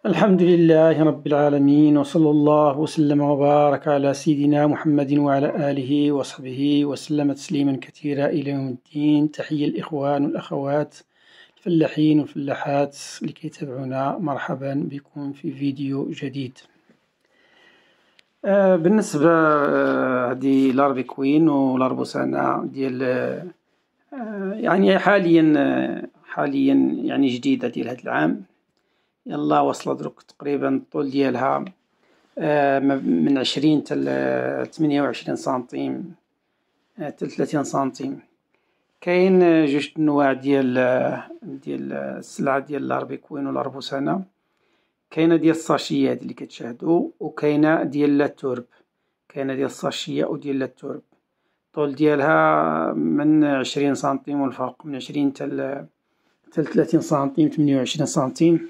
الحمد لله رب العالمين، وصلى الله وسلم وبارك على سيدنا محمد وعلى آله وصحبه وسلم تسليما كثيرا إلى يوم الدين. تحية الإخوان والأخوات الفلاحين والفلاحات لكي تتابعونا، مرحبا بكم في فيديو جديد. بالنسبة هذه لاربيكوين والاربوسانا ديال يعني حاليا يعني جديدة ديال هذا العام، يلا وصل دروك تقريبا الطول ديالها من 20 حتى 28 سنتيم حتى 30 سنتيم. كاين جوج انواع ديال السلعة ديال الاربيكوين والاربوسانا، كاينه ديال الساشية هذه اللي كتشاهدوا، وكاينه ديال لاتورب. كاينه ديال الساشية وديال لاتورب، الطول ديالها من 20 سنتيم والفوق، من 20 حتى 30 سنتيم 28 سنتيم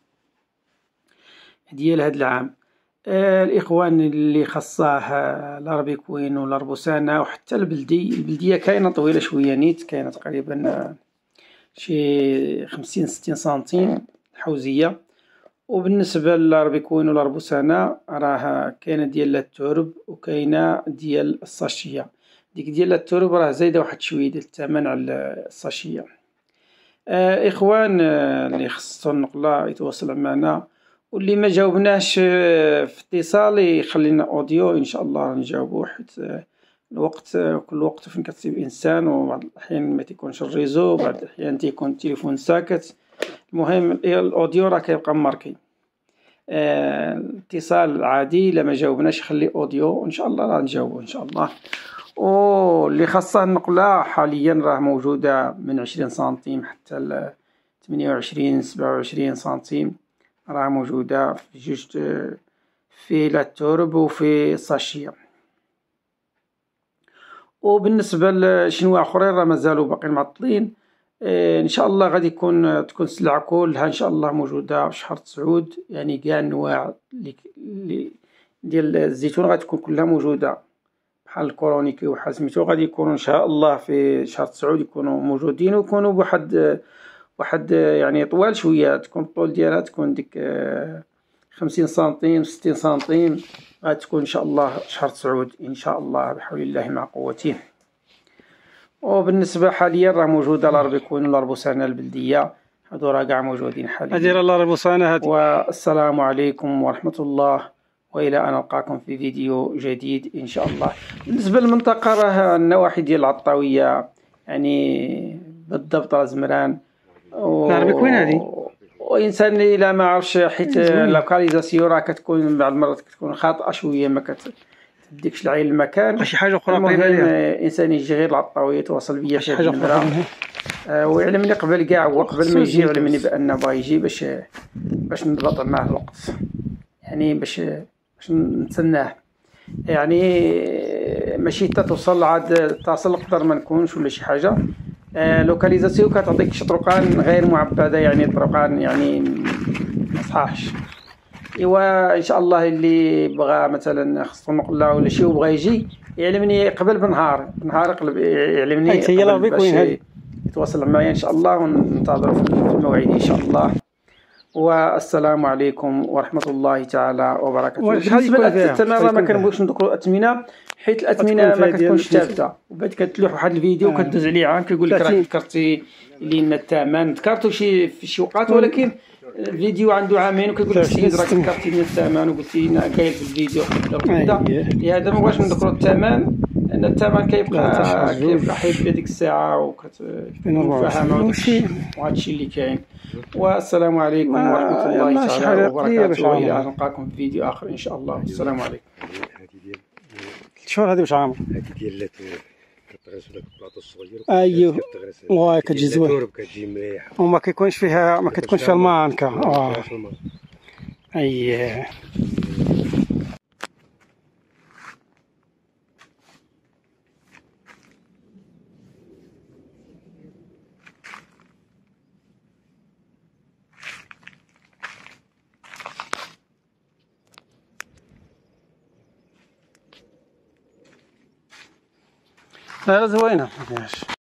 ديال هذا العام. الاخوان اللي خصاه الاربيكوين والاربوسانا وحتى البلديه كاينه طويله شويه نيت، كاينه تقريبا شي 50 60 سنتيم الحوزيه. وبالنسبه للاربيكوين والاربوسانا راه كاينه ديال التورب وكاينه ديال الساشيه. ديك ديال التورب راه زايده واحد شويه ديال الثمن على الساشيه. اخوان اللي خصو النقله يتواصل معنا، واللي ما جاوبناش في اتصال يخلينا اوديو ان شاء الله نجاوبو، حيت الوقت كل وقت فين كتسيب انسان، وبعض الاحيان ما تيكونش الريزو، بعض الاحيان تيكون التليفون ساكت. المهم الاوديو راه كيبقى ماركي. الاتصال عادي الا ما جاوبناش خلي اوديو ان شاء الله راه نجاوبو ان شاء الله. واللي خاصها النقله حاليا راه موجوده من 20 سنتيم حتى 28 27 سنتيم، راه موجوده في جوج، في لاتورب وفي الساشيه. وبالنسبه لشنوا اخرين راه مازالوا باقيين معطلين. ان شاء الله غادي تكون السلعه كلها ان شاء الله موجوده في شهر 9، يعني كاع الانواع ديال الزيتون غادي تكون كلها موجوده، بحال الكورونيكي وحال سميتو غادي يكونوا ان شاء الله في شهر 9 يكونوا موجودين، ويكونوا بواحد يعني طوال شويه، تكون الطول ديالها تكون ديك 50 سنتيم 60 سنتيم، غتكون ان شاء الله شهر 9 ان شاء الله بحول الله مع قوته. وبالنسبه حاليا راه موجوده الاربيكوين والاربوسانا البلديه، هادو راه كاع موجودين حاليا. هذه الاربوسانا هذه. والسلام عليكم ورحمه الله، والى ان نلقاكم في فيديو جديد ان شاء الله. بالنسبه للمنطقه راه النواحي ديال العطاويه، يعني بالضبط راه زمران الاربيكوين هذه. وانسان الا ما عرفش، حيت اللوكاليزاسيون راه كتكون بعض المرات كتكون خاطئه شويه، ما كتديكش العين المكان. شي حاجه اخرى قريبه ليها. الانسان يجي غير العطاويه يتواصل بيا شي حاجه اخرى. ويعلمني قبل كاع، وقبل ما يجي يعلمني بان بغا يجي باش نضبط معاه الوقت، يعني باش نتسناه، يعني ماشي حتى توصل عاد تصل نقدر ما نكونش ولا شي حاجه. لوكاليزاسيون كتعطيك شي طرقان غير معبده، يعني طرقان يعني ما صحاحش. ايوا ان شاء الله اللي بغى مثلا خصو نقله ولا شي وبغى يجي يعلمني قبل بنهار قبل يعلمني باش يتواصل معايا ان شاء الله، وننتظروا في الموعد ان شاء الله. والسلام عليكم ورحمه الله تعالى وبركاته. بالنسبه للثمن ما كنبغيوش نذكروا الاثمنه، حيت الاثمنه ما كتكونش ثابته، وبعد كتلوح واحد الفيديو وكدوز عليه عام كيقول لك راك ذكرتي لينا الثمن، ذكرتو في شي وقت، ولكن الفيديو عنده عامين وكيقول لك السيد راك ذكرتي لنا الثمن وقلتي لنا قايل في الفيديو كذا. لهذا ما بغاش نذكروا الثمن، لان الثمن كيبقى حيت في ديك الساعه وكتفهموا وهذا الشيء اللي كاين. والسلام عليكم ورحمه الله تعالى وبركاته، والى ان نلقاكم في فيديو اخر ان شاء الله. السلام عليكم. الشهور هذه واش عامر؟ هذه ديال كتغرس ولا البلاطو الصغير. ايوه واه كتجي زوين، كتجي مليحه وما كيكونش فيها المانكا. اييه. لا زوينه.